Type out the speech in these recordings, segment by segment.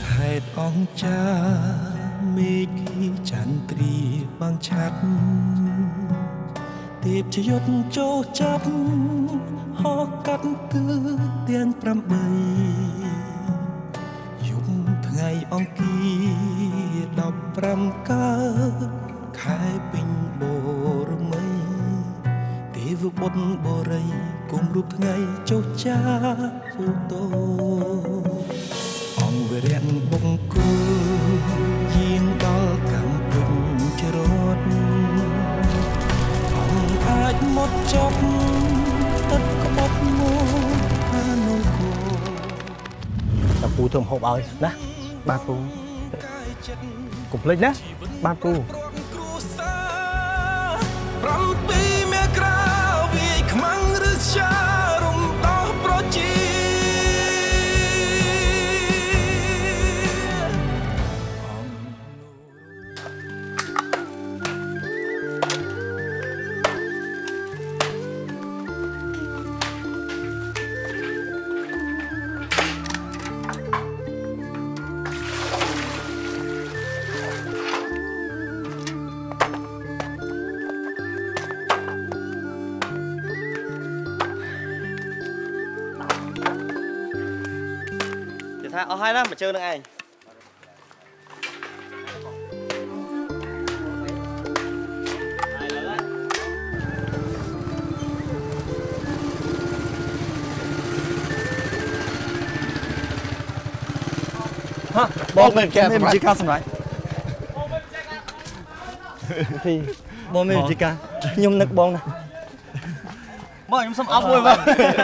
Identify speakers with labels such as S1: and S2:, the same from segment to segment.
S1: ហេតុអង្គចាមេឃចន្ទ្រីបាំងឆាត់ទៀបជាយុទ្ធចូលចាប់ហោកាត់ទឺទាំង8យប់ថ្ងៃអង្គារ15កើតខែពេញបរមីទេវបុត្របរិយគុំរូបថ្ងៃចុះចាឧតោអង្គវរៈបង្គោលយាងដល់កម្ពុជារត់អង្គអាចមកចប់ទឹកក្បត់មកអានុគោតាពូធ្វើហូបឲ្យណាបាទពូកុំភ្លេចណាបាទពូ7មេក្រៅវាយខ្មាំងឬសារំដោះប្រជា
S2: ថាអស់ហើយណាមកជើងនឹងឯង
S3: បងមិនជាការសម្រាប់ទីបងមិនជាការខ្ញុំនឹកបងណាបងខ្ញុំសុំអបមួយបង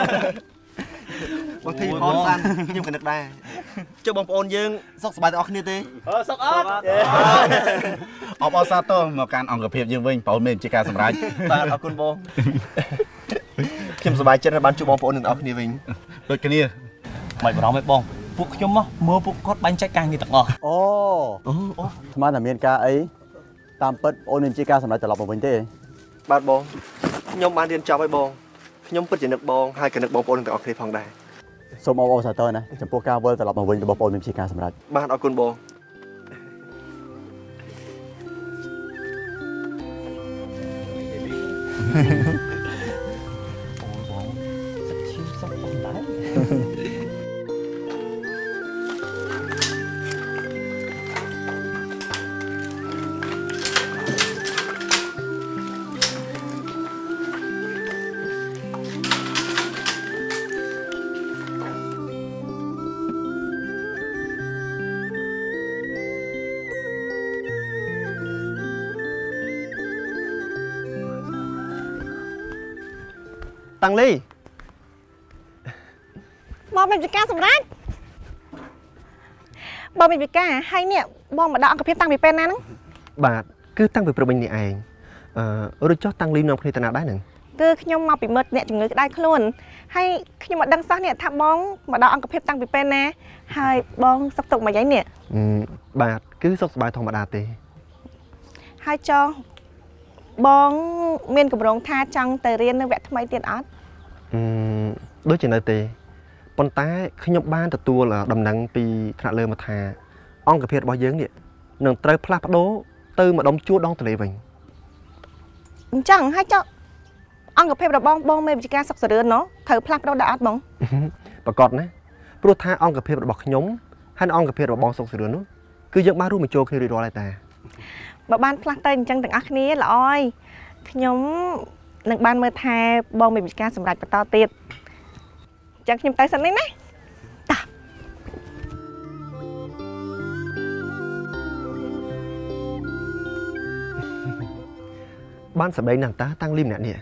S2: បងធីផងសានខ្ញុំក៏នឹកដែរចុះបងប្អូនយើងសុខសប្បាយទាំងអស់គ្នាទេសុខអត់
S4: អបអរសាទរមកកាន់អង្គភាពយើងវិញបងមានជាការសម្រេច
S2: បាទអរគុណបងខ្ញុំសប្បាយចិត្តដែលបានជួបបងប្អូនទាំងអស់គ្នាវិញ
S4: ដូចគ្នា
S3: មិនបារម្ភទេបងពួកខ្ញុំមកមើលពួកគាត់បាញ់ចែកការងារទាំងអស់
S5: អូស្មានតែមានការអីតាមពិតបងមានជាការសម្រេចត្រឡប់មកវិញទេ
S2: បាទបងខ្ញុំបានរៀនចប់ហើយបងខ្ញុំពិតជានឹកបងហើយក៏នឹកបងប្អូនទាំងអស់គ្នាផងដែរ
S5: សូមអបអរសាទរណាចំពោះការវិលត្រឡប់មកវិញរបស់បងប្អូនមានជាការសម្រេច
S2: បាទអរគុណបង
S3: បងសិតឈឺសុខបងដែរ
S2: តាំងលី
S6: បងមានវិការសម្រាប់បងមានវិការហើយនេះបងមកដល់អង្គភាពតាំងពីពេលណាហ្នឹង
S2: បាទគឺតាំងពីព្រឹកមិញនេះឯងឬចុះតាំងលីនាំគ្នាទៅណាដែរហ្នឹង
S6: គឺខ្ញុំមកពីមើលអ្នកជំងឺក្តៅខ្លួនហើយខ្ញុំមកដឹងសោះនេះថាបងមកដល់អង្គភាពតាំងពីពេលណាហើយបងសុខទុក្ខមកយ៉ាងនេះ
S2: បាទគឺសុខសប្បាយធម្មតាទេ
S6: ហើយចុះបងមានកម្រងថាចង់ទៅរៀននៅវគ្គថ្មីទៀតអត់
S2: ដូចជានៅទេប៉ុន្តែខ្ញុំបានទទួលដំណឹងពីថ្នាក់លើមកថាអង្គភាពរបស់យើងនេះនឹងត្រូវផ្លាស់ប្ដូរទៅម្ដុំជួរដងទន្លេវិញ
S6: អញ្ចឹងហើយចុះអង្គភាពរបស់បងមានវិជ្ជាសុខសរឿនណោះត្រូវផ្លាស់ប្ដូរដែរអត់បង
S2: ប្រកបណាព្រោះថាអង្គភាពរបស់ខ្ញុំហើយអង្គភាពរបស់បងសុខសរឿននោះគឺយើងបានរួមបញ្ចូលគ្នារួចរាល់ហើយតា
S6: បើបានផ្លាស់ទៅអញ្ចឹងទាំងអស់គ្នាល្អហើយខ្ញុំនឹងបានមើលថែបងមានវិជ្ជាសម្រាប់បន្តទៀតអញ្ចឹងខ្ញុំទៅសិននេះណាតា
S2: បានសម្ដែងណាស់តាតាំងលីម្នាក់នេះ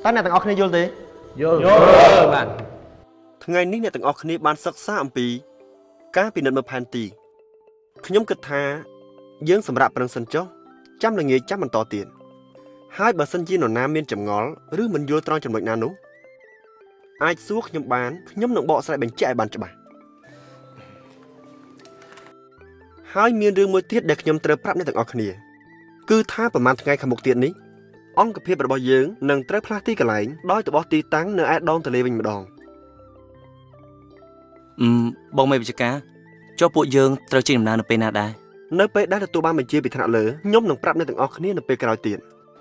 S2: តើអ្នកទាំងអស់គ្នាយល់ទេ
S3: យល់បាទ
S2: ថ្ងៃនេះអ្នកទាំងអស់គ្នាបានសិក្សាអំពីការពិនិត្យមើលផែនទីខ្ញុំគិតថាយើងសម្រាប់ប្រឹងសិនចុះចាំល្ងាចចាំបន្តទៀតហើយបើសិនជានរណាមានចម្ងល់ឬមិនយល់ត្រង់ចំណុចណានោះអាចសួរខ្ញុំបានខ្ញុំនឹងបកស្រាយបញ្ជាក់ឲ្យបានច្បាស់ហើយមានរឿងមួយទៀតដែលខ្ញុំត្រូវប្រាប់អ្នកទាំងអស់គ្នាគឺថាប្រហែលថ្ងៃខាងមុខទៀតនេះអង្គភាពរបស់យើងនឹងត្រូវផ្លាស់ទីកន្លែងដោយទៅបោះទីតាំងនៅឯដងទន្លេវិញម្ដង
S3: បងមេវិជ្ជការចុះពួកយើងត្រូវចេញដំណើរនៅពេលណាដែរ
S2: នៅពេលដែលទទួលបានបញ្ជាពីថ្នាក់លើខ្ញុំនឹងប្រាប់អ្នកទាំងអស់គ្នានៅពេលក្រោយទៀត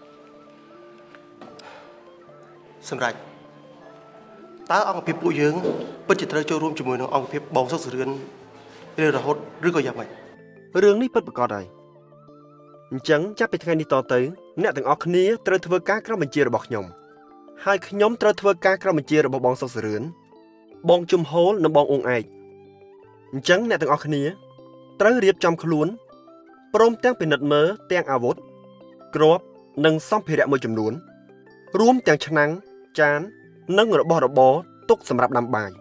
S7: សម្រាប់តើអង្គភាពពួកយើងពិតជាត្រូវចូលរួមជាមួយនឹងអង្គភាពបងសុកសរឿនឬរហូតឬក៏យ៉ាងម៉េច
S2: រឿងនេះពិតប្រាកដហើយអញ្ចឹងចាប់ពីថ្ងៃនេះតទៅអ្នកទាំងអស់គ្នាត្រូវធ្វើការក្រោមបញ្ជារបស់ខ្ញុំហើយខ្ញុំត្រូវធ្វើការក្រោមបញ្ជារបស់បងសុកសរឿនបងជុំហូលនិងបងអ៊ុងឯកអញ្ចឹងអ្នកទាំងអស់គ្នាត្រូវរៀបចំខ្លួនព្រមទាំងពិនិត្យមើលទាំងអាវុធគ្រាប់និងសម្ភារៈមួយចំនួនរួមទាំងឆ្នាំងចាននិងរបស់របរទុកសម្រាប់ដាំបាយ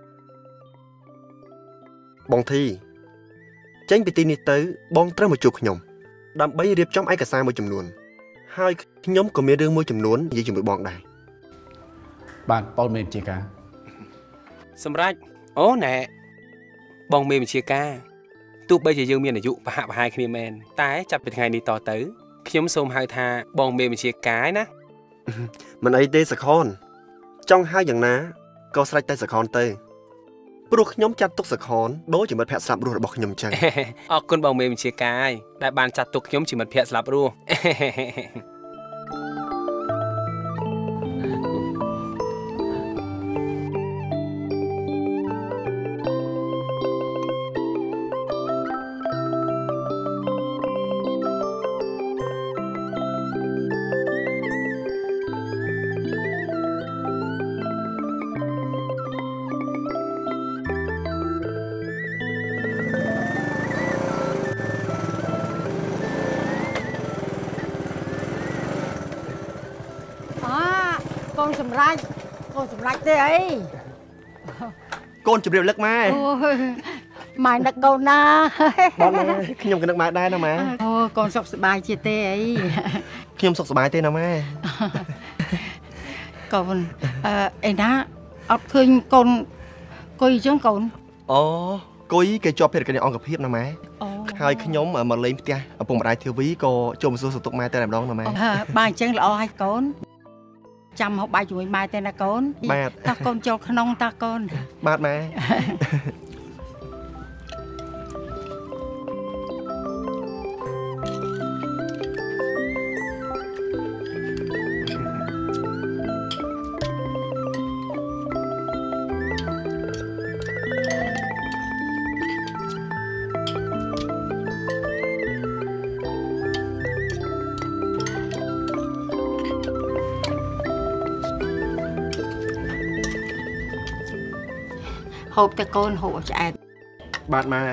S2: បងធីចេញពីទីនេះទៅបងត្រូវមកជួបខ្ញុំដើម្បីរៀបចំឯកសារមួយចំនួនហើយខ្ញុំក៏មានរឿងមួយចំនួននិយាយជាមួយបងដែរ
S4: បាទប៉ូលមេជាការ
S8: សម្រាប់អូណែបងមេបញ្ជាការទោះបីជាយើងមានអាយុប្រហាក់ប្រហែលគ្នាមែនតែចាប់ពីថ្ងៃនេះតទៅខ្ញុំសូមហៅថាបងមេបញ្ជាការណា
S2: មិនអីទេសខនចង់ហៅយ៉ាងណាក៏ស្រេចតែសខនទៅព្រោះខ្ញុំចាត់ទុកសខនដូចជាមិត្តភក្តិស្លាប់រស់របស់ខ្ញុំអញ្ចឹង
S8: អរគុណបងមេបញ្ជាការដែលបានចាត់ទុកខ្ញុំជាមិត្តភក្តិស្លាប់រស់
S9: កូនសម្រេចទេអី
S2: កូនជម្រាបលឹកម៉ែ
S9: ម៉ែនឹកកូនណា
S2: បងខ្ញុំក៏នឹកម៉ែដែរណាម៉ែ
S9: អូកូនសុខសប្បាយជាទេអី
S2: ខ្ញុំសុខសប្បាយទេណាម៉ែ
S9: កូនអីណាអត់ឃើញកូនគុយអញ្ចឹងកូន
S2: អូគុយគេជាប់ភារកិច្ចអង្គភាពណាម៉ែហើយខ្ញុំមកលេងផ្ទះឪពុកម្ដាយធាវីក៏ចូលមកសួរសុខទុក្ខម៉ែតែម្ដងណាម៉ែ
S9: បាទអញ្ចឹងល្អហើយកូនចាំហូបបាយជាមួយម៉ែទេណាកូន
S2: បាទ
S9: តោះកូនចូលក្នុងតោះកូន
S2: បាទម៉ែ
S9: ហូបតែកូនហូបឆ្អែត
S2: បាទម៉ែ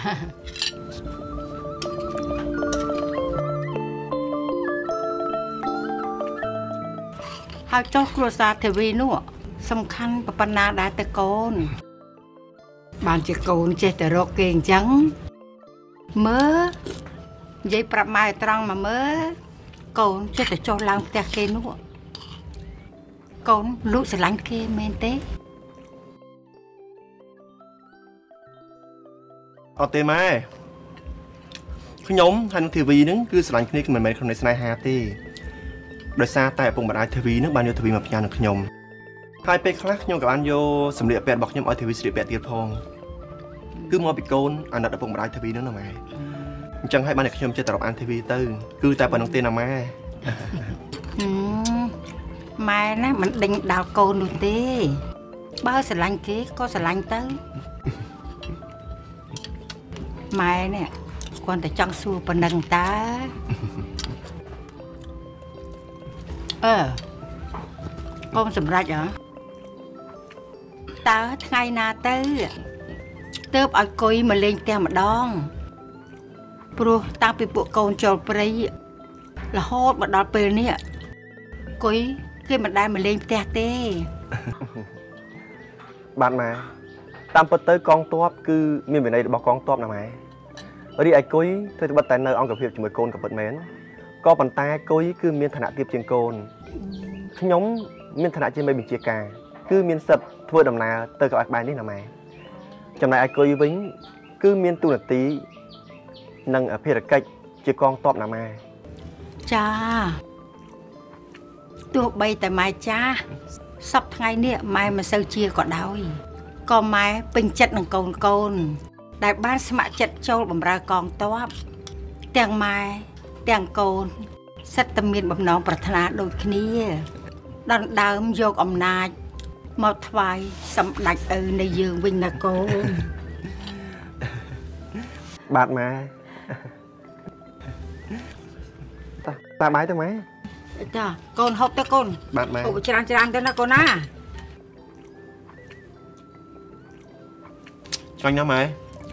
S9: ហើយចុះគ្រួសារធាវីនោះសំខាន់ប៉ុណ្ណាដែរទៅកូនបានជាកូនចេះតែរកគេអញ្ចឹងមើលនិយាយប្រាប់ម៉ែត្រង់មកមើលកូនចេះតែចុះឡើងផ្ទះគេនោះកូនលូកស្រឡាញ់គេមែនទេ
S2: អត់ទេម៉ែខ្ញុំហើយនឹងធីវីហ្នឹងគឺស្រឡាញ់គ្នាមិនមែនក្នុងន័យស្នេហាទេដោយសារតែឪពុកម្ដាយធីវីហ្នឹងបានយកធីវីមកផ្ញើនឹងខ្ញុំហើយពេលខ្លះខ្ញុំក៏បានយកសម្លៀកបំពាក់របស់ខ្ញុំឲ្យធីវីស្លៀកពាក់ទៀតផងគឺមកពីកូនអាណិតឪពុកម្ដាយធីវីហ្នឹងណាម៉ែអញ្ចឹងហើយបានតែខ្ញុំចេះតែរាប់អានធីវីទៅគឺតែប៉ុណ្្នឹងទេណាម៉ែ
S9: ម៉ែណាមិនដេញដោលកូននោះទេបើស្រឡាញ់គេក៏ស្រឡាញ់ទៅម៉ែនេះគាត់តែចង់សួរប៉ុណ្ណឹងតាកូនសម្រេចហ៎តើថ្ងៃណាទៅទើបឲ្យគុយមកលេងផ្ទះម្ដងព្រោះតាំងពីពួកកូនចូលព្រៃរហូតមកដល់ពេលនេះគុយគេមិនដែលមកលេងផ្ទះទេ
S2: បាទម៉ែតាមពិតទៅកងទ័ពគឺមានវិន័យរបស់កងទ័ពណាម៉ែរីឯគុយធ្វើត្បិតតែនៅអង្គភាពជាមួយកូនក៏ពិតមែនក៏ប៉ុន្តែគុយគឺមានឋានៈទាបជាងកូនខ្ញុំមានឋានៈជាមេបញ្ជាការគឺមានសិទ្ធិធ្វើដំណើរទៅក្បែរនេះណាម៉ែចំណែកឯគុយវិញគឺមានទូនាទីនិងភារកិច្ចជាកងទ័ពណាម៉ែ
S9: ចាទោះបីតែម៉ែចាសប្តាហ៍ថ្ងៃនេះម៉ែមិនសូវជាក៏ដោយក៏ម៉ែពេញចិត្តនឹងកូនដែលបានស្ម័គ្រចិត្តចូលបម្រើកងទ័ពទាំងម៉ែទាំងកូនសិតតែមានបំណងប្រាថ្នាដូចគ្នាដណ្ដើមយកអំណាចមកថ្វាយសម្ដេចឪនៃយើងវិញណាកូន
S2: បាទម៉ែតាបាយទៅម៉ែ
S9: ចាកូនហូបទៅកូន
S2: បាទម៉ែ
S9: ហូបច្រើនទៅណាកូនណា
S2: ឆ្ងាញ់ណាស់ម៉ែ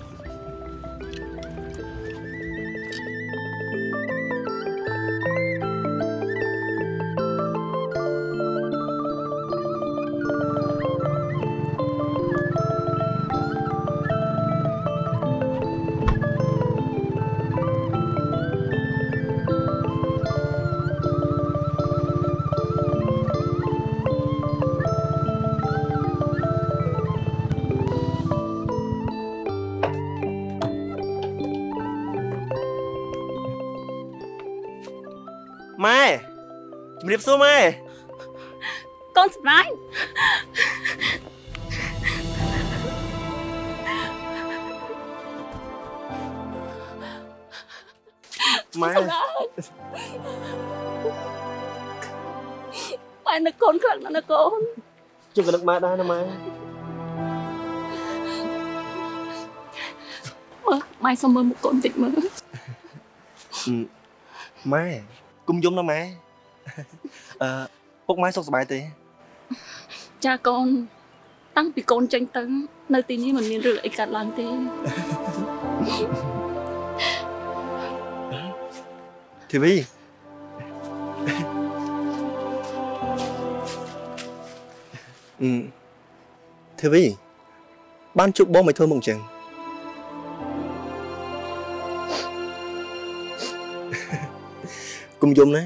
S2: ម៉ែជំរាបសួរម៉ែ
S10: កូនសម្លាញ់
S2: ម៉ែ
S10: ម៉ែនឹកកូនខ្លាំងណាស់ណាកូន
S2: ខ្ញុំក៏នឹកម៉ែដែរណាម៉ែ
S10: ម៉ែសុំមើលមុខកូនតិចមើល
S2: ម៉ែគុំយំណាម៉ែពុកម៉ែសុខសប្បាយទេ
S10: ចាកូនតាំងពីកូនចេញទៅនៅទីនេះមិនមានរឿងអីកើតឡើងទេ
S2: ធីវីធីវីបានជួបបងមិនធ្វើមកអញ្ចឹង គុំយំណា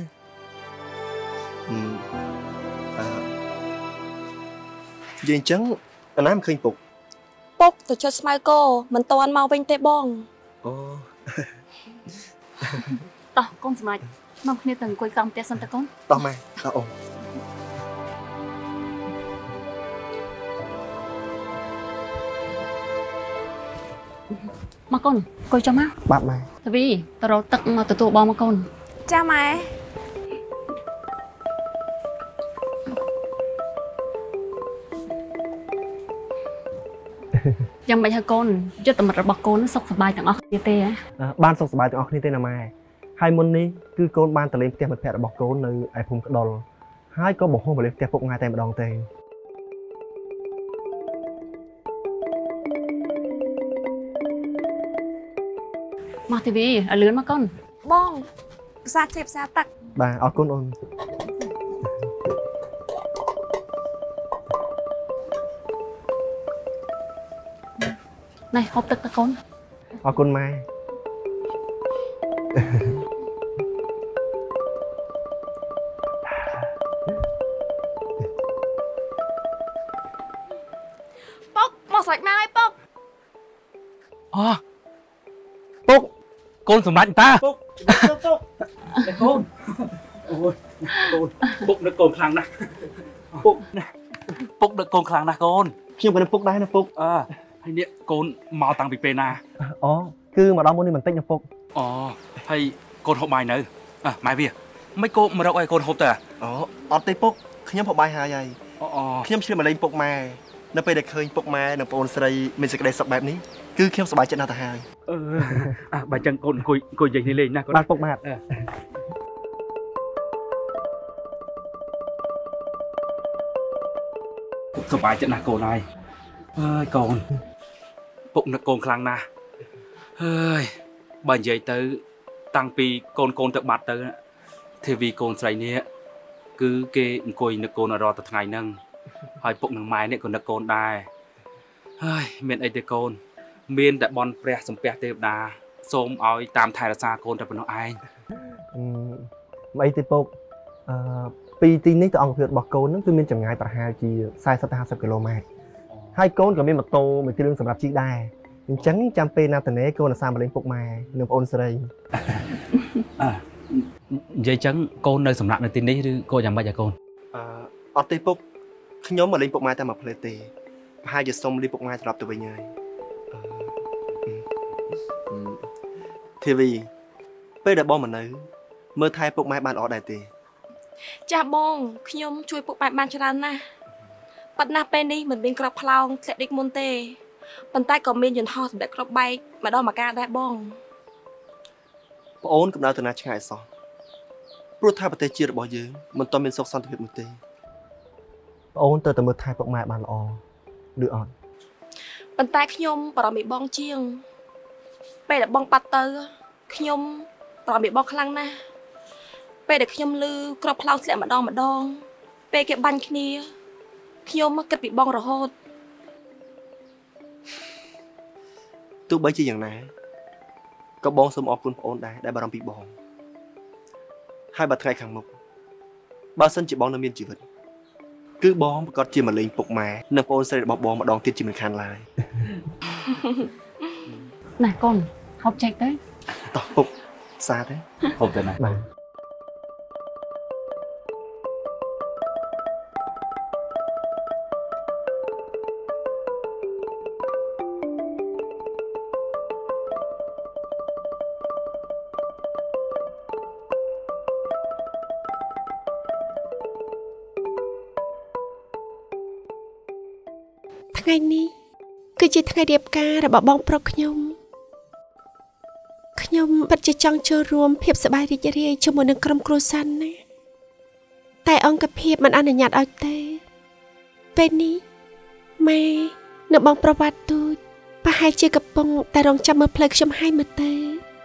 S2: និយាយអញ្ចឹងអាណាមិនឃើញពុក
S10: ពុកទៅចុចស្មៅគោមិនតាន់មកវិញទេបង
S2: អូ
S10: តោះកូនសម្លាញ់មកគ្នាទៅអង្គុយក្រោមផ្ទះសិនតើកូន
S2: តោះម៉ែតោះអូន
S10: មកកូនអង្គុយចុះមក
S2: បាទម៉ែ
S10: តាវីទៅរកទឹកមកទទួលបងមកកូន
S6: ចាម៉ែ
S10: យ៉ាងមិនហើយកូនយុទ្ធមិត្តរបស់កូនសុខសប្បាយទាំងអស់គ្នាទេ
S2: បានសុខសប្បាយទាំងអស់គ្នាទេណាម៉ែហើយមុននេះគឺកូនបានទៅលេងផ្ទះមិត្តភក្តិរបស់កូននៅឯភូមិក្ដុលហើយក៏បង្ហោះមកលេងផ្ទះពុកម៉ែតែម្ដងទេ
S10: មកទីវីឲ្យលឿនមកកូន
S6: បងភាសាជាភាសាទឹក
S2: បាទអរគុណអូន
S10: នេះហូបទឹកទៅកូន
S2: អរគុណម៉ែ
S6: ពុកមកស្រេចមកឲ្យពុក
S8: អូពុកកូនសម្លាញ់តា
S2: ពុកពុក
S8: កូនអូយកូនពុកនឹកកូនខ្លាំងណាស់ពុកនឹកកូនខ្លាំងណាស់កូន
S2: ខ្ញុំក៏នឹកពុកដែរណាពុក
S8: ហើយនេះកូនមកតាំងពីពេលណា
S2: អូគឺមកដល់មុននេះបន្តិចណាពុក
S8: អូហើយកូនហូបបាយនៅម៉ែវាមិនគោមករកឲ្យកូនហូបទៅ
S2: អូអត់ទេពុកខ្ញុំហូបបាយហើយ
S8: អូ
S2: ខ្ញុំឆ្លៀតមកលេងពុកម៉ែនៅពេលដែលឃើញពុកម៉ែនិងប្អូនស្រីមានសេចក្តីសុខបែបនេះគឺខ្ញុំសប្បាយចិត្តណាស់ទៅហើយ
S8: បើចឹងកូនអង្គុយនិយាយនេះលេងណាកូន
S2: បាទពុកម៉ែ
S8: សប្បាយចិត្តណាស់កូនហើយកូនពុកនឹកកូនខ្លាំងណាស់ហើយបើនិយាយទៅតាំងពីកូនទៅបាត់ទៅធីវីកូនស្រីនេះ
S11: គឺគេអង្គុយនឹកកូនរាល់តែថ្ងៃហ្នឹងហើយពុកនឹងម៉ែនេះក៏នឹកកូនដែរហើយមានអីទេកូនមានតែបន់ព្រះសំពះទេវតាសូមឲ្យតាមថែរក្សាកូនតែប៉ុណ្ណោះឯង
S2: មិនអីទេពុកពីទីនេះទៅអង្គភាពរបស់កូនហ្នឹងគឺមានចម្ងាយប្រហែលជា40ទៅ50គីឡូម៉ែត្រហើយកូនក៏មានម៉ូតូមួយគ្រឿងសម្រាប់ជិះដែរអញ្ចឹងចាំពេលណាតនេកូនអាសាមកលេងពុកម៉ែនិងប្អូនស្រី
S11: និយាយចឹងកូននៅសម្រាប់នៅទីនេះឬក៏យ៉ាងម៉េចហ៎កូន
S2: អត់ទេពុកខ្ញុំមកលេងពុកម៉ែតែមួយផ្លេតទេប្រហែលជាសុំលេងពុកម៉ែត្រឡប់ទៅវិញហើយធីវីពេលដែលបងមកនៅមើលថែពុកម៉ែបានល្អដែរទេ
S12: ចាស់បងខ្ញុំជួយពុកម៉ែបានច្រើនណាស់ប៉ុន្តែពេលនេះមិនមានក្របខ្លោងធ្លាក់ដូចមុនទេប៉ុន្តែក៏មានយន្តហោះសម្រាប់គ្រាប់បែកម្ដងមកការដែរបង
S2: ប្អូនកំដៅទៅណាឆ្ងាយសោះព្រោះថាប្រទេសជាតិរបស់យើងមិនទាន់មានសុខសន្តិភាពនោះទេប្អូនទៅតែមើលថែពុកម៉ែបានល្អឬអត់
S12: ប៉ុន្តែខ្ញុំបារម្ភបងជាងពេលដែលបងបាត់ទៅខ្ញុំបារម្ភបងខ្លាំងណាស់ពេលដែលខ្ញុំឮក្របខ្លោងធ្លាក់ម្ដងពេលគេបាញ់គ្នាខ្ញុំគិតពីបងរហូត
S2: ទោះបីជាយ៉ាងណាក៏បងសូមអរគុណប្អូនដែរដែលបារម្ភពីបងហើយបើថ្ងៃខាងមុខបើសិនជាបងនៅមានជីវិតគឺបងប្រកាសជាមកលេងពុកម៉ែនិងប្អូនស្រីរបស់បងម្ដងទៀតជាមិនខានឡើយ
S10: ណាកូនហូបចែកទៅ
S2: តោះពុកសាទេ
S11: ហូបទៅណា
S2: បាទ
S13: ថ្ងៃនេះគឺជាថ្ងៃរៀបការរបស់បងប្រុសខ្ញុំពិតជាចង់ចូលរួមភាពសប្បាយរីករាយជាមួយនឹងក្រុមគ្រួសារណាតែអង្គភាពមិនអនុញ្ញាតឲ្យទេពេលនេះម៉ែនៅបងប្រវត្តិទូចប្រហែលជាកំពុងតែរងចាំមើលផ្លូវខ្ញុំហើយមើលទេ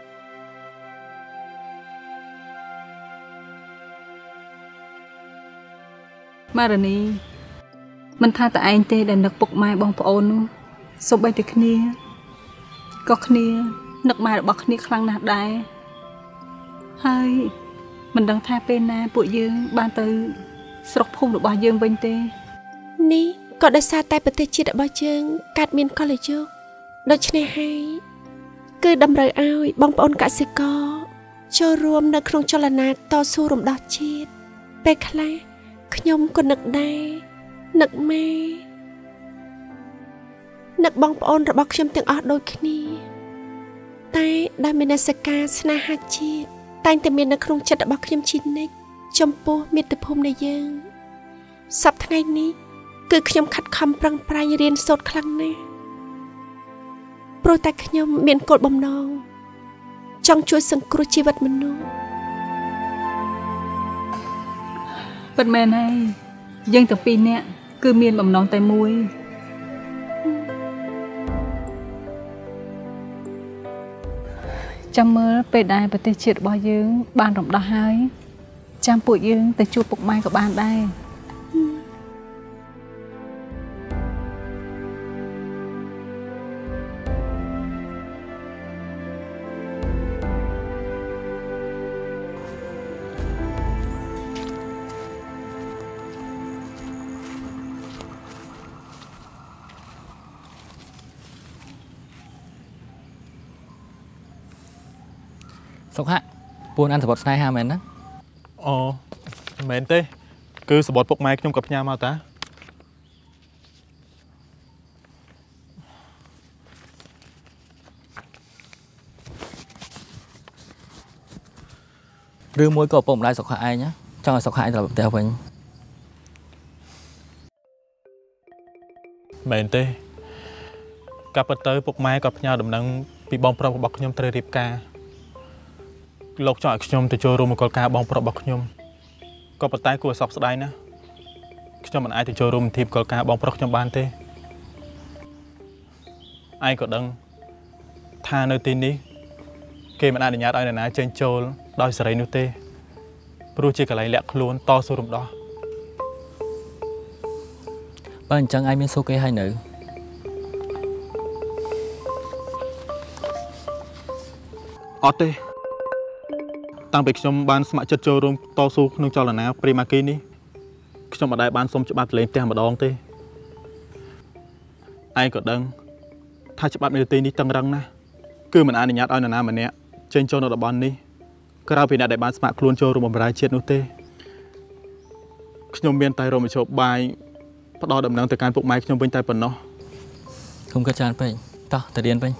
S10: ម៉ារ៉ានីមិនថាតែឯងទេដែលនឹកពុកម៉ែបងប្អូននោះសូម្បីតែគ្នាក៏គ្នានឹកម៉ែរបស់គ្នាខ្លាំងណាស់ដែរហើយមិនដឹងថាពេលណាពួកយើងបានទៅស្រុកភូមិរបស់យើងវិញទេ
S13: នេះក៏ដោយសារតែប្រទេសជាតិរបស់យើងកើតមានកលយុគដូច្នេះហើយគឺតម្រូវឲ្យបងប្អូនកសិករចូលរួមនៅក្នុងចលនាតស៊ូរំដោះជាតិពេលខ្លះខ្ញុំក៏នឹកដែរនឹកម៉ែនឹកបងប្អូនរបស់ខ្ញុំទាំងអស់ដូចគ្នាតែដែលមានសកាស្នេហាជាតិតែងតែមាននៅក្នុងចិត្តរបស់ខ្ញុំជានិច្ចចំពោះមាតុភូមិនៃយើងសប្តាហ៍ថ្ងៃនេះគឺខ្ញុំខិតខំប្រឹងប្រែងរៀនសូត្រខ្លាំងណាស់ព្រោះតែខ្ញុំមានគោលបំណងចង់ជួយសង្គ្រោះជីវិតមនុស្ស
S10: ពិតមែនហើយយើងទាំងពីរនាក់គឺមានបំណងតែមួយចាំមើលពេលដែលប្រទេសជាតិរបស់យើងបានរំដោះហើយចាំពួកយើងទៅជួបពុកម៉ែក៏បានដែរ
S14: សុខៈពួនអានសបុតស្នេហាមែនណា
S15: អូមែនទេគឺសបុតពុកម៉ែខ្ញុំក៏ផ្ញើមកតា
S14: ឬមួយក៏ឪពុកម្ដាយសុខៈឯងចង់ឲ្យសុខៈឯងត្រឡប់ទៅផ្ទះវិញ
S15: មែនទេកាប់ពិតទៅពុកម៉ែក៏ផ្ញើដំណឹងពីបងប្រុសរបស់ខ្ញុំត្រូវរៀបការលោកចង់ឲ្យខ្ញុំទៅចូលរួមមង្គលការបងប្រុសរបស់ខ្ញុំក៏ប៉ុន្តែគួរឲ្យសោកស្ដាយណាស់ខ្ញុំមិនអាចទៅចូលរួមមង្គលការបងប្រុសខ្ញុំបានទេឯងក៏ដឹងថានៅទីនេះគេមិនអនុញ្ញាតឲ្យនរណាចេញចូលដោយសេរីនោះទេព្រោះជាកន្លែងលាក់ខ្លួនតស៊ូរំដោះ
S14: បើអញ្ចឹងឯងមានសុខគេហើយនៅ
S15: អត់ទេតាំងពីខ្ញុំបានស្ម័គ្រចិត្តចូលរួមតស៊ូក្នុងចលនាព្រីម៉ាគីនេះខ្ញុំមិនដែលបានសុំច្បាប់លេងផ្ទះម្ដងទេឯងក៏ដឹងថាច្បាប់នៅទីនេះតឹងរឹងណាស់គឺមិនអនុញ្ញាតឲ្យនរណាម្នាក់ចេញចូលនៅតំបន់នេះក្រៅពីអ្នកដែលបានស្ម័គ្រខ្លួនចូលរួមបម្រើជាតិនោះទេខ្ញុំមានតែរមជ្ឈបាយផ្ដោតដំណឹងទៅកាន់ពុកម៉ែខ្ញុំវិញតែប៉ុណ្ណោះ
S14: គុំក៏ច្រើនពេកតោះទៅរៀនវិញ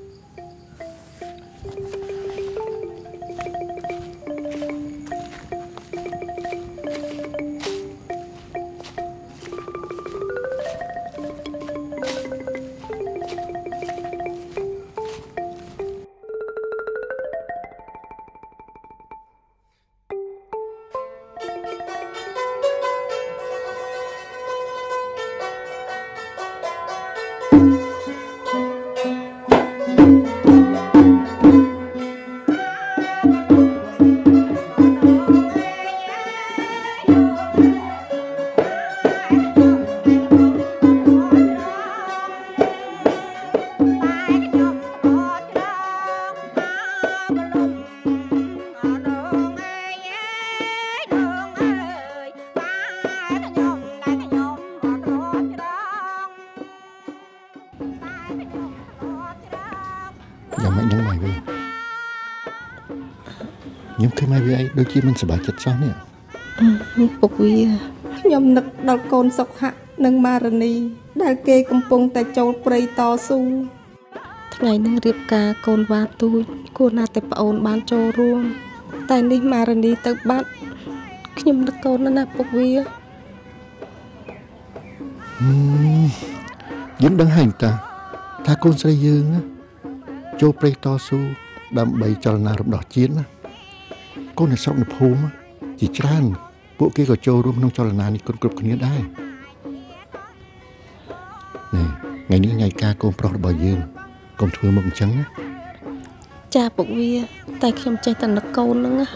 S16: ខ្ញុំឃើញមកវាអីដូចជាមិនសប្បាយចិត្តសោះនេះ
S6: ពុកវាខ្ញុំនឹកដល់កូនសុខៈនិងម៉ារនីដែលគេកំពុងតែចូលព្រៃតស៊ូថ្ងៃនេះរៀបការកូនវ៉ាទូចគួរណាស់តែប្អូនបានចូលរួមតែនេះម៉ារនីទៅបាត់ខ្ញុំនឹកកូនណាស់ពុកវា
S16: យើងដឹងហើយតាថាកូនស្រីយើងចូលព្រៃតស៊ូដើម្បីចលនារំដោះជាតិណាកូននៅស្រុកនៅភូមិជាច្រើនពួកគេក៏ចូលរួមក្នុងចលនានេះគ្រប់គ្នាដែរនេះថ្ងៃនេះថ្ងៃការកូនប្រុសរបស់យើងកុំធ្វើមកអញ្ចឹងណា
S6: ចាពុកវាតែខ្ញុំចេះតែនឹកកូនហ្នឹងណា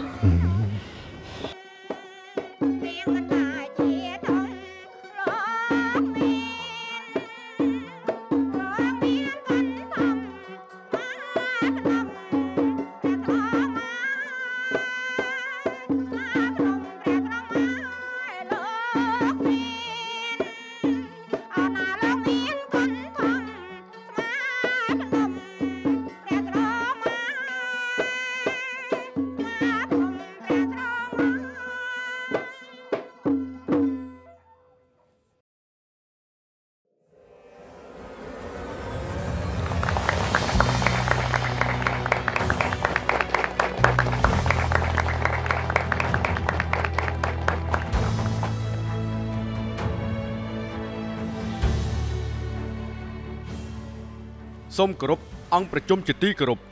S17: សូមគោរពអង្គប្រជុំជាទីគោរព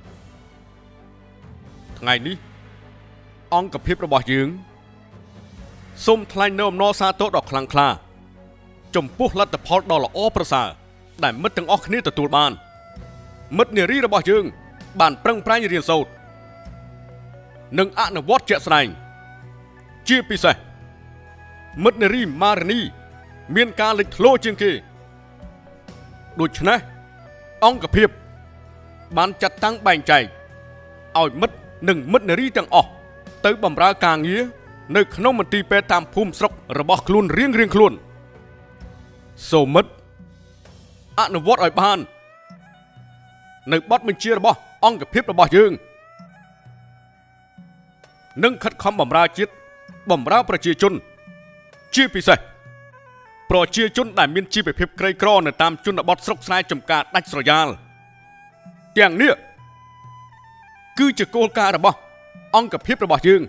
S17: ថ្ងៃនេះអង្គភាពរបស់យើងសូមថ្លែងនូវអំណរសាទរដ៏ខ្លាំងក្លាចំពោះលទ្ធផលដ៏ល្អប្រសើរដែលមិត្តទាំងអស់គ្នាទទួលបានមិត្តនារីរបស់យើងបានប្រឹងប្រែងរៀនសូត្រនិងអនុវត្តជាក់ស្ដែងជាពិសេសមិត្តនារីម៉ារនីមានការលេចធ្លោជាងគេដូច្នេះអង្គភាពបានចាត់តាំងបែងចែកឲ្យមិត្តនិងមិត្តនារីទាំងអស់ទៅបម្រើការងារនៅក្នុងមន្ទីរពេទ្យតាមភូមិស្រុករបស់ខ្លួនរៀងៗខ្លួនសូមមិត្តអនុវត្តឲ្យបាននៅបទបញ្ជារបស់អង្គភាពរបស់យើងនិងខិតខំបម្រើជាតិបម្រើប្រជាជនជាពិសេសប្រជាជនដែលមានជីវភាពក្រីក្រនៅតាមជនបទស្រុកស្រែចំការដាច់ស្រយាលទាំងនេះគឺជាគោលការណ៍របស់អង្គភាពរបស់យើង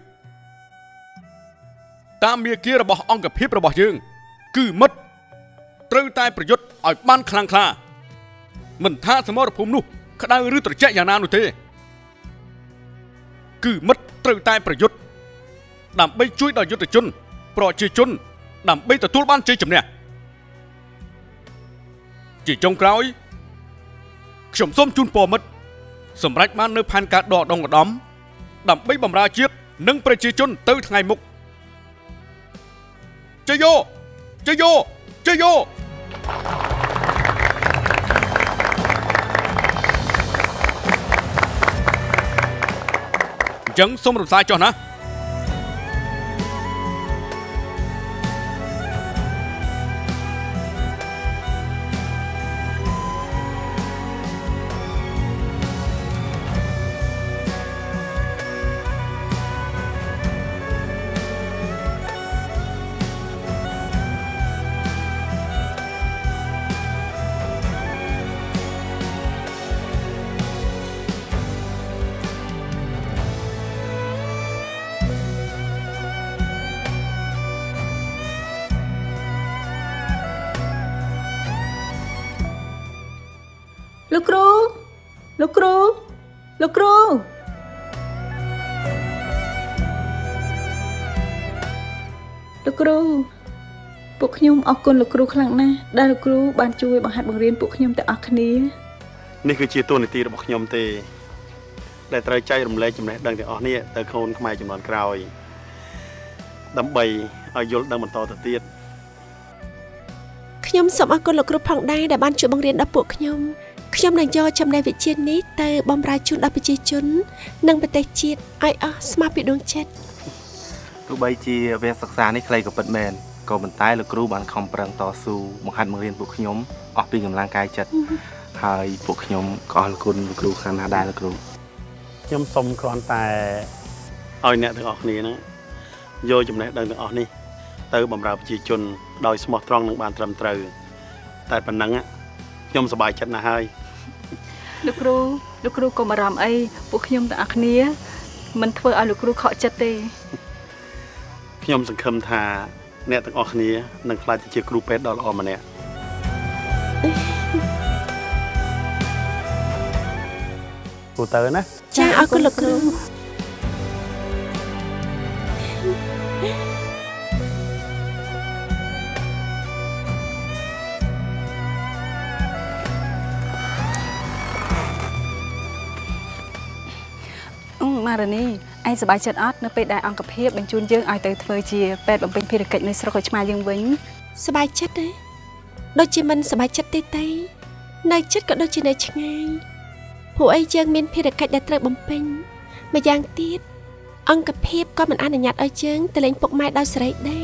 S17: តាមមាគ៌ារបស់អង្គភាពរបស់យើងគឺមិត្តត្រូវតែប្រយុទ្ធឲ្យបានខ្លាំងក្លាមិនថាសមរភូមិនោះក្តៅឬត្រជាក់យ៉ាងណានោះទេគឺមិត្តត្រូវតែប្រយុទ្ធដើម្បីជួយដល់យុទ្ធជនប្រជាជនដើម្បីទទួលបានជ័យជំនះជាចុងក្រោយខ្ញុំសូមជូនពរមិត្តសម្រាប់បាននៅផែនការដកដងឧត្តមដើម្បីបម្រើជាតិនិងប្រជាជនទៅថ្ងៃមុខជយោជយោជយោអញ្ចឹងសូមរំសាយចុះណា
S10: លោកគ្រូលោកគ្រូលោកគ្រូលោកគ្រូពួកខ្ញុំអរគុណលោកគ្រូខ្លាំងណាស់ដែលលោកគ្រូបានជួយបង្ហាត់បង្រៀនពួកខ្ញុំទាំងអស់គ្នា
S2: នេះគឺជាតួនាទីរបស់ខ្ញុំទេដែលត្រូវចែករំលែកចំណេះដឹងទាំងអស់នេះទៅកូនខ្មែរជំនាន់ក្រោយដើម្បីឲ្យយល់ដឹងបន្តទៅទៀត
S13: ខ្ញុំសូមអរគុណលោកគ្រូផងដែរដែលបានជួយបង្រៀនដល់ពួកខ្ញុំនឹងយកចំណេះវិជ្ជានេះទៅបម្រើជូនដល់ប្រជាជននិងប្រទេសជាតិឲ្យអស់ស្មារតីដួងចិត្ត
S18: ទោះបីជាវគ្គសិក្សានេះខ្លីក៏ពិតមែនក៏ប៉ុន្តែលោកគ្រូបានខំប្រឹងតស៊ូបង្ហាត់បង្រៀនពួកខ្ញុំអស់ពីកម្លាំងកាយចិត្តហើយពួកខ្ញុំក៏អរគុណលោកគ្រូខ្លាំងណាស់ដែរលោកគ្រូ
S2: ខ្ញុំសូមគ្រាន់តែឲ្យអ្នកទាំងអស់គ្នាហ្នឹងយកចំណេះដឹងទាំងអស់នេះទៅបម្រើប្រជាជនដោយស្មោះត្រង់និងបានត្រឹមត្រូវតែប៉ុណ្ណឹងខ្ញុំសប្បាយចិត្តណាស់ហើយ
S10: លោកគ្រូកុំបារម្ភអីពួកខ្ញុំទាំងអស់គ្នាមិនធ្វើឲ្យលោកគ្រូខកចិត្តទេ
S2: ខ្ញុំសង្ឃឹមថាអ្នកទាំងអស់គ្នានឹងក្លាយទៅជាគ្រូពេទ្យដ៏ល្អម្នាក់គូទៅណា
S13: ចាអរគុណលោកគ្រូ
S10: ម៉ារ៉ានីឯងសប្បាយចិត្តអត់នៅពេលដែលអង្គភាពបញ្ជូនយើងឲ្យទៅធ្វើជាពេទ្យបំពេញភារកិច្ចនៅស្រុកកោះឆ្មាយើងវិញ
S13: សប្បាយចិត្តទេដូចជាមិនសប្បាយចិត្តទេនៅចិត្តក៏ដូចជានៅឆ្ងាយព្រោះអីយើងមានភារកិច្ចដែលត្រូវបំពេញម្យ៉ាងទៀតអង្គភាពក៏មិនអនុញ្ញាតឲ្យយើងទៅលេងពុកម៉ែដោយសេរីដែរ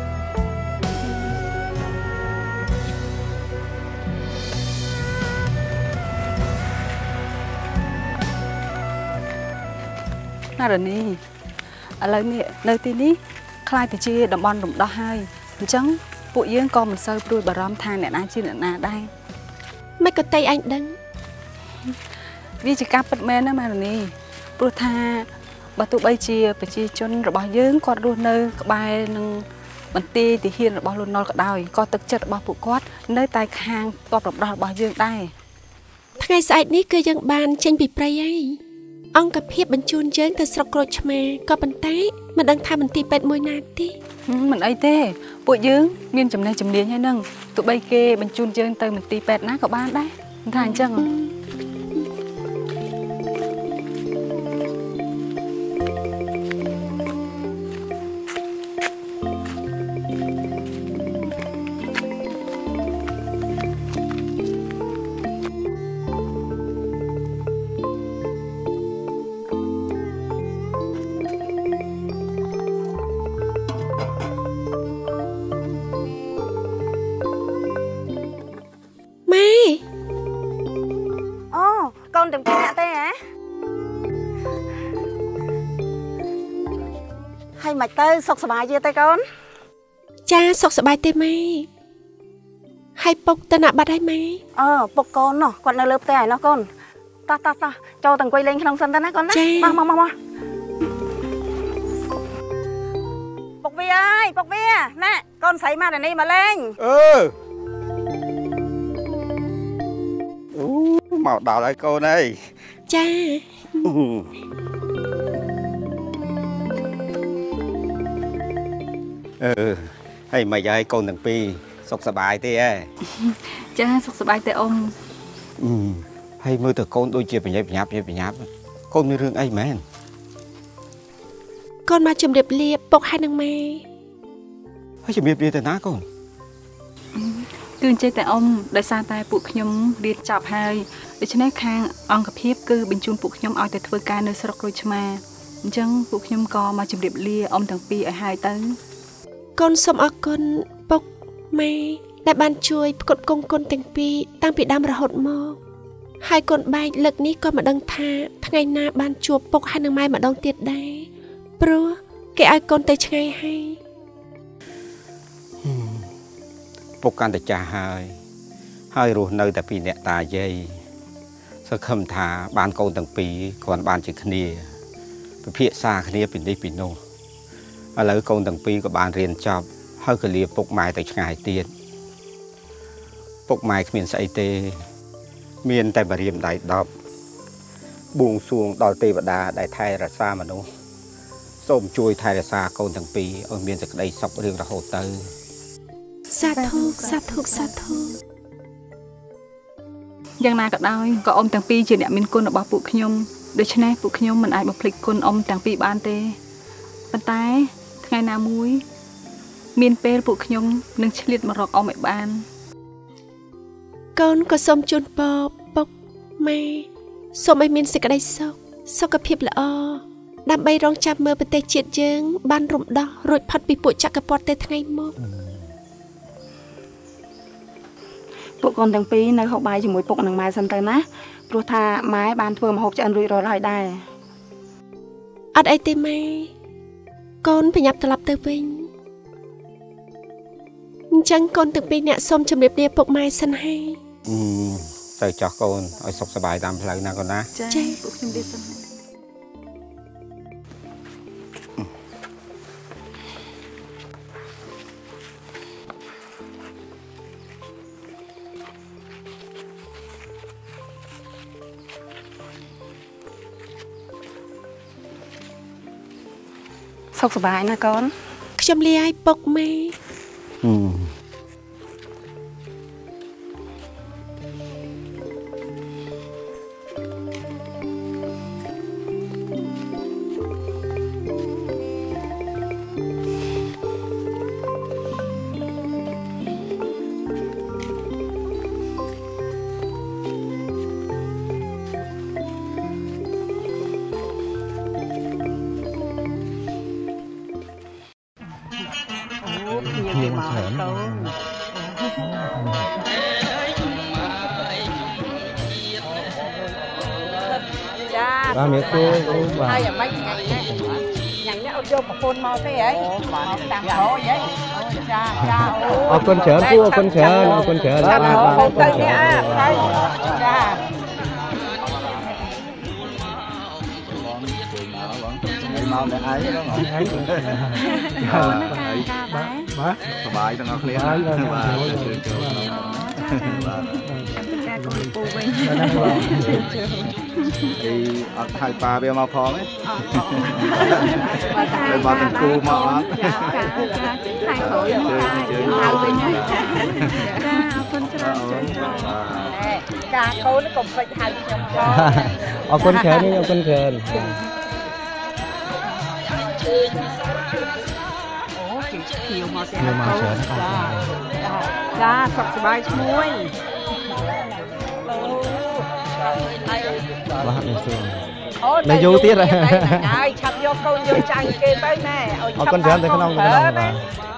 S10: ណារ៉ានីឥឡូវនេះនៅទីនេះខ្លាយទៅជាតំបន់រំដោះហើយអញ្ចឹងពួកយើងក៏មិនសូវព្រួយបារម្ភថាអ្នកណាជាអ្នកណាដែរ
S13: មិនក៏តៃអញដឹង
S10: វាជាការពិតមែនណាម៉ារ៉ានីព្រោះថាបើទោះបីជាប្រជាជនរបស់យើងគាត់រស់នៅក្បែរនឹងមន្ទីរទាហានរបស់លន់នល់ក៏ដោយក៏ទឹកចិត្តរបស់ពួកគាត់នៅតែខាងទ័ពរំដោះរបស់យើងដែរ
S13: ថ្ងៃស្អែកនេះគឺយើងបានចេញពីព្រៃហើយអង្គភាពបញ្ជូនយើងទៅស្រុកក្រូចឆ្មាក៏ប៉ុន្តែមិនដឹងថាមន្ទីរពេទ្យមួយណាទេ
S10: មិនអីទេពួកយើងមានចំណេះជំនាញហើយនឹងទោះបីគេបញ្ជូនយើងទៅមន្ទីរពេទ្យណាក៏បានដែរថាអញ្ចឹង
S19: មិនទៅសុខសប្បាយទេកូន
S13: ចាសុខសប្បាយទេម៉ែហើយពុកទៅណាបាត់ហើយម៉ែ
S19: ពុកកូននោះគាត់នៅលើផ្ទះហើយណោះកូនតោះចូលទៅអង្គុយលេងក្នុងសិនទៅណាកូនណាមកពុកវាអើយពុកវាណែកូនស្រីម៉ារ៉ានីមកលេង
S20: មកដល់ហើយកូនអើយ
S13: ចា
S20: ហើយមិនហើយកូនទាំងពីរសុខសប្បាយទេហ៎
S10: ចាសុខសប្បាយទេអ៊ំ
S20: ហើយមើលទៅកូនដូចជាបញ្ញាប់កូនមានរឿងអីមែន
S13: ក con mà chùm điệp liệp bốc hai nâng mày
S20: hay chùm điệp liệp từ ná con
S10: cứ chơi tại ông đại sa tai phụ nhom điệp chọc hai để cho nên khang ông gặp hiếp cứ bình chun phụ nhom ao tại thưa ca nơi sọc rồi chma chẳng phụ nhom co mà chùm điệp liệp ông thằng pi ở hai tấn
S13: con xôm ở con bốc mày đại ban chui cột công con tình pi tăng bị đam ra hột mò hai con bay lực ní con mà đăng tha ngày na ban chùa bốc hai nâng mai mà đong tiệt đây bro cái ai con tay ngày hay
S20: bốc can để trả hai rồi nơi tại vì nẹt tà dây sao không thả ban con từng pi còn ban chỉ khnia phía xa khnia bên đây bên nô ở lấy con từng pi của ban riêng chọc hơi cái liệp bốc mai tại ngày tiền bốc mai miền Sài Tê miền tại Bà Rịa đại đập buông xuông đòi tê và đà đại thay ra xa mà nó xôm chui thay ra xa con thằng pi ở miền sạch đây sọc riêng ra hồ tơ
S13: xa thu
S10: giang na cật đôi có ông thằng pi chỉ đẹp miền côn ở bao phụ nhom để cho nên phụ nhom mình ai bộc lịch côn ông thằng pi ban tê bàn tay ngày nào muối miền pe phụ nhom nâng chít mà rọc ông mẹ ban
S13: con có xôm chun bốc mày xôm ai miên xịt cái đây sao cái phim là đam bay rong chạm mơ bên tay triệt dương ban rụng đỏ rồi phật bị bụi chặt cái bọt tay ngày mơ
S19: bộ con thằng pi nơi học bài chỉ mỗi bộ thằng mai sân tới ná rồi thà máy ban vừa mà học cho anh rồi đây
S13: ở đây tê mày con phải nhập tập tới vinh chẳng con từng bị nẹt xôm chấm đẹp bọc mai sân hay
S20: tới cho con ở sọc sờ bài tam lần nào con ná
S10: chơi bọc chấm đẹp sân
S19: sọc sờ bài nè con
S13: chấm lia ai bọc mày
S21: ba miếng tôi bà
S19: ai mấy ngày nhận nó vô một phone mò thế ấy làm khổ vậy
S21: ở con chở cô con chở là
S19: con chơi nha thấy
S4: mau để ấy đó ngọn ấy bác bài tao ngọc liền thì ở hai ba bèo mau phò ấy lên vào từng cu mọ
S10: hai khối
S19: cả cô nó cùng phải hai chồng
S21: ở con chở đi ở con chở
S19: chiều mà sẽ ra sọc bài muối
S21: này vô tiết rồi
S19: này chặt vô câu vô chanh kia tới nè
S21: ở con chở thì cái nông mà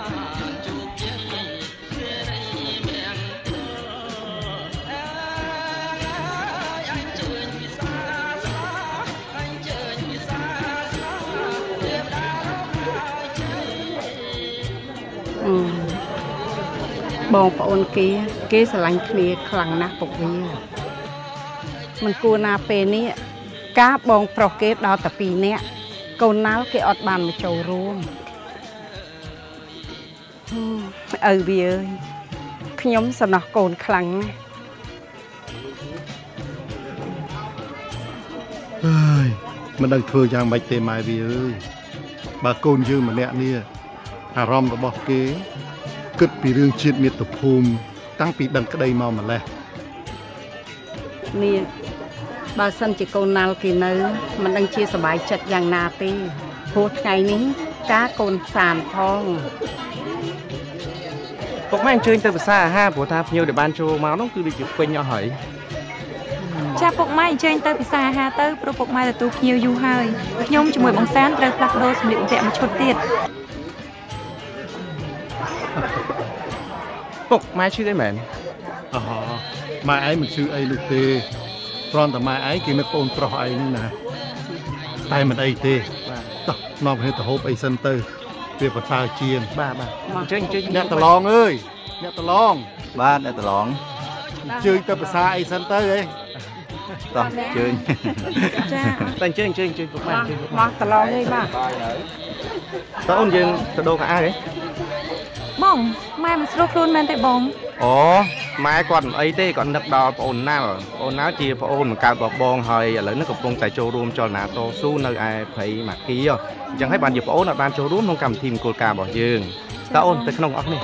S19: បងប្អូនគេស្រឡាញ់គ្នាខ្លាំងណាស់ពុកវាមិនគួរណាពេលនេះការបងប្រុសគេដល់តែ2នាក់កូនណាល់គេអត់បានមកចូលរួមឪវាអើយខ្ញុំសំណោះកូនខ្លាំងណាស់
S16: អើយមិនដឹងធ្វើយ៉ាងម៉េចទេម៉ែវាអើយបើកូនយើងម្នាក់នេះអារម្មណ៍របស់គេគិតពីរឿងជាតិមាតុភូមិតាំងពីដឹងក្តីមកម្លេះ
S19: នេះបើសិនជាកូនណាល់គេនៅមិនដឹងជាសប្បាយចិត្តយ៉ាងណាទេព្រោះថ្ងៃនេះការកូនសានផង
S21: ពុកម៉ែអញ្ជើញទៅភាសាអាហារព្រោះថាភ្ញៀវដែលបានចូលមកនោះគឺដូចជាពេញអស់ហើយ
S10: ចាពុកម៉ែអញ្ជើញទៅភាសាអាហារទៅព្រោះពុកម៉ែទទួលភ្ញៀវយូរហើយខ្ញុំជាមួយបងសានត្រូវផ្លាស់ប្ដូរសម្លៀកបំពាក់មួយឈុតទៀត
S21: ពុកម៉ែឈឺអីមែន
S16: អូម៉ែឯងមិនឈឺអីនោះទេគ្រាន់តែម៉ែឯងគេនឹកប្អូនប្រុសឯងហ្នឹងណាតែមិនអីទេតោះនាំគ្នាទៅហូបអីសិនទៅវាប្រសើរជាង
S21: បាទអញ្ជើញ
S16: អ្នកតឡងអើយអ្នកតឡង
S4: បាទអ្នកតឡង
S16: ជើញទៅភាសាអីសិនទៅហ៎
S4: តោះជើញ
S21: ចាតែអញ្ជើញពុកម៉ែអញ្ជើញ
S19: មកតឡងអីបាទ
S21: តើអូនយើងទៅដូរខោអាវហ៎
S10: បងម៉ែមិនស្រួលខ្លួនមែនទេបង
S21: អូម៉ែគាត់មិនអីទេគាត់នឹកដល់ប្អូនណាល់ជាប្អូនបង្កើតរបស់បងហើយឥឡូវនេះកំពុងតែចូលរួមចលនាតស៊ូនៅឯព្រៃម៉ាគីអញ្ចឹងហើយបានជាប្អូនបានចូលរួមក្នុងកម្មវិធីមង្គលការរបស់យើងតើអូនទៅក្នុងអស់នេះ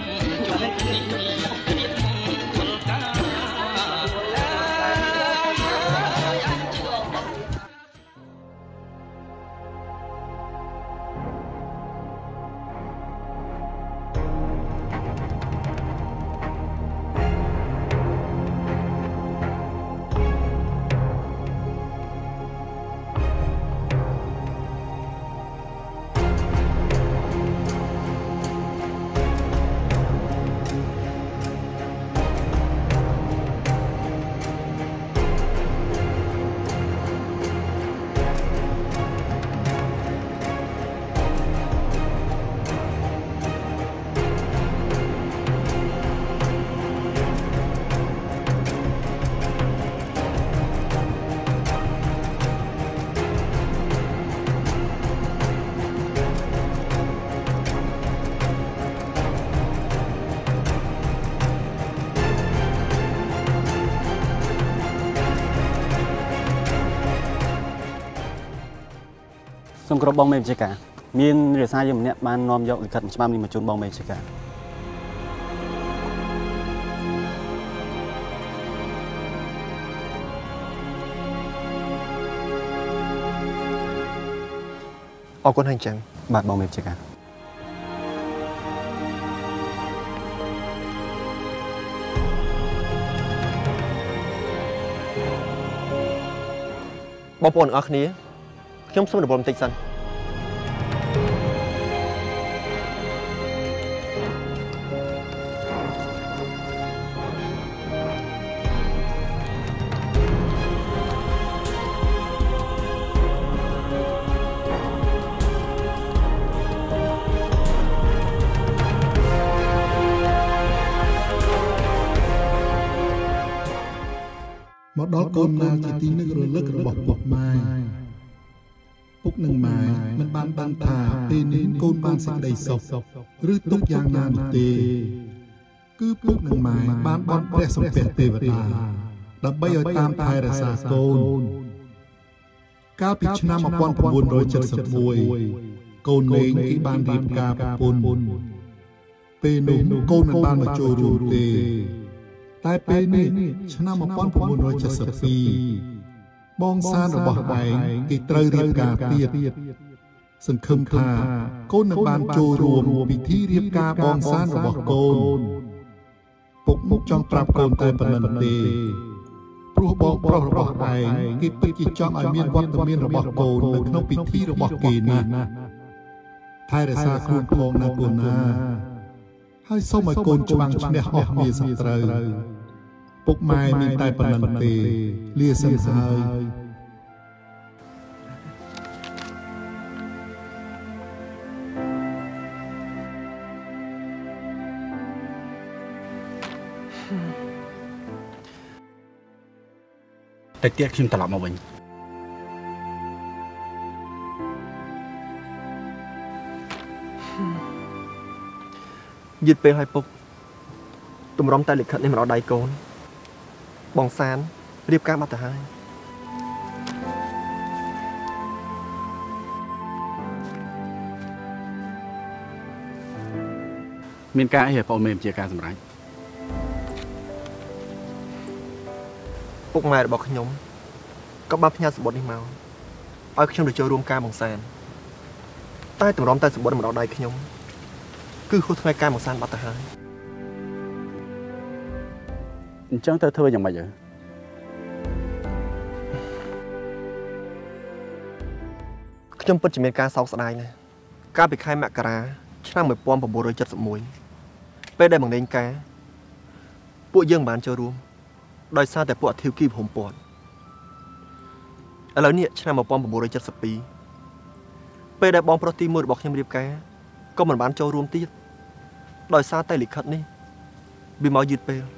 S5: សូមគោរពបងមេវិជ្ជាការមានរាជសារយើងម្នាក់បាននាំយកលិខិតច្បាប់នេះមកជូនបងមេវិជ្ជាការ
S2: អរគុណហើយអញ្ចឹង
S5: បាទបងមេវិជ្ជាការ
S2: បងប្អូនទាំងអស់គ្នាខ្ញុំសូមរំលឹកបន្តិចសិន
S16: មកដល់កូនណាជាទីនឹករលឹករបស់ពុកម៉ែពុកនិងម៉ែមិនបានដឹងថាពេលនេះកូនបានសេចក្តីសុខឬទុក្ខយ៉ាងណានោះទេគឺពុកនិងម៉ែបានបន់ព្រះសម្ពះទេវតាដើម្បីឲ្យតាមថែរក្សាកូនកាលពីឆ្នាំ1971កូនលេងគេបានរៀបការប្រពន្ធពេលនោះកូនមិនបានមកចូលរួមទេតែពេលនេះឆ្នាំ1972បងសានរបស់ឯងគេត្រូវរៀបការទៀតសង្ឃឹមថាកូននឹងបានចូលរួមពិធីរៀបការបងសានរបស់កូនពុកមុខចង់ប្រាប់កូនតែប៉ុណ្្នឹងទេព្រោះបងប្រុសរបស់ឯងគេពិតជាចង់ឲ្យមានវត្តមានរបស់កូននៅក្នុងពិធីរបស់គេណាស់ថែរក្សាខ្លួនផងណាកូនណាហើយសូមឲ្យកូនច្បាំងឈ្នះអស់មានសត្រូវពុកម៉ែមានតែប៉ុណ្្នឹងទេលាសិនហើយ
S4: តែទៀតខ្ញុំត្រឡប់មកវិញ
S2: យឺតពេលឲ្យពុកទម្រាំតែលិខិតនេះមកដល់ដៃកូនបងសានរៀបការបាត់ទៅហើយ
S4: មានការអីឲ្យបងមេជាការសម្រេច
S2: ពុកម៉ែរបស់ខ្ញុំក៏បានផ្ញើសម្បត្តិនេះមកឲ្យខ្ញុំទៅចូលរួមការបងសានតែតម្រាំតែសម្បត្តិមកដល់ដៃខ្ញុំគឺហួសថ្ងៃការមកសានបាត់ទៅហើយ
S5: អញ្ចឹងទៅធ្វើយ៉ាងម៉េចទៅ
S2: ខ្ញុំពិតជាមានការសោកស្ដាយណាស់កាលពីខែមករាឆ្នាំ1971ពេលដែលបង្រៀនការពួកយើងបានចូលរួមដោយសារតែពួកអធិវគីប្រហុំព័ទ្ធឥឡូវនេះឆ្នាំ1972ពេលដែលបងប្រុសទី1របស់ខ្ញុំរៀបការក៏មិនបានចូលរួមទៀតដោយសារតែលិខិតនេះវាមកយឺតពេល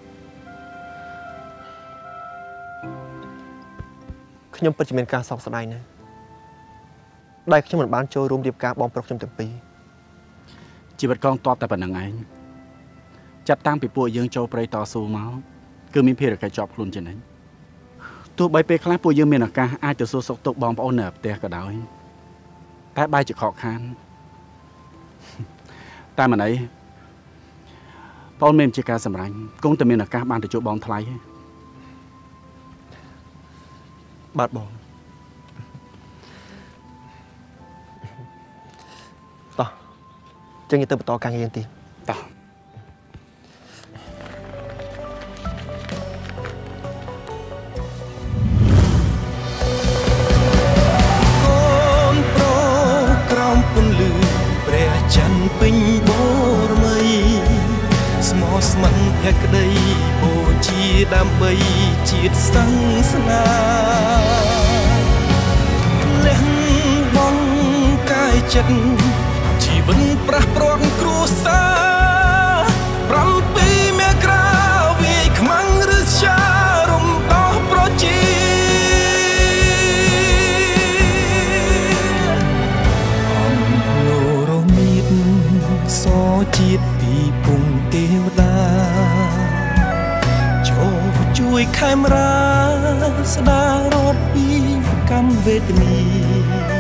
S2: ខ្ញុំពិតជាមានការសោកស្ដាយណាស់ដែលខ្ញុំមិនបានចូលរួមរៀបការបងប្រុសខ្ញុំទាំងពីរ
S4: ជីវិតកងទ័ពតែប៉ុណ្្នឹងឯងចាត់តាំងពីពួកយើងចូលព្រៃតស៊ូមកគឺមានភារកិច្ចជាប់ខ្លួនជានិច្ចទោះបីពេលខ្លះពួកយើងមានឱកាសអាចទៅសួរសុខទុក្ខបងប្អូននៅផ្ទះក៏ដោយតែបែរជាខកខានតែមិនអីបងប្អូនមានជាការសម្រេចគង់តែមានឱកាសបានទៅជួបបងថ្លៃ
S2: បាទបងតោះចឹងទៅបន្តការងារទៀត
S4: តោះ
S1: ពេញបូរមីស្មោះស្ម័គ្រភក្តីបូជាដើម្បីជាតិសង្ស្នាលះបង់កាយចិត្តជីវិតប្រះព្រាត់គ្រួសារ7មករាវាយខ្មាំងឬចារំដោះប្រជាសជាតិពីពងទេវតាចូលជួយខេមរាស្ដាររត់ពីកម្មវេទនី